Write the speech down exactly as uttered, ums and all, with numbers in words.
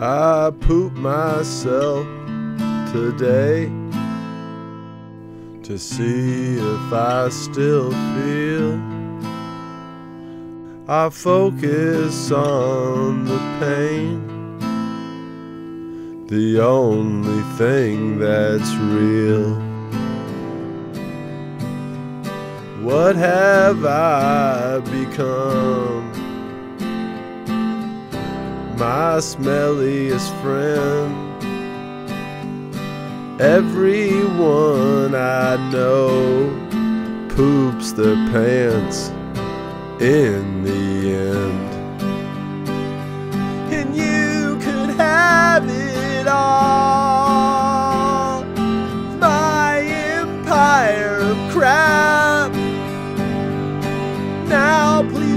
I poop myself today to see if I still feel. I focus on the pain, the only thing that's real. What have I become? My smelliest friend. Everyone I know poops their pants in the end. And you could have it all, my empire of crap. Now please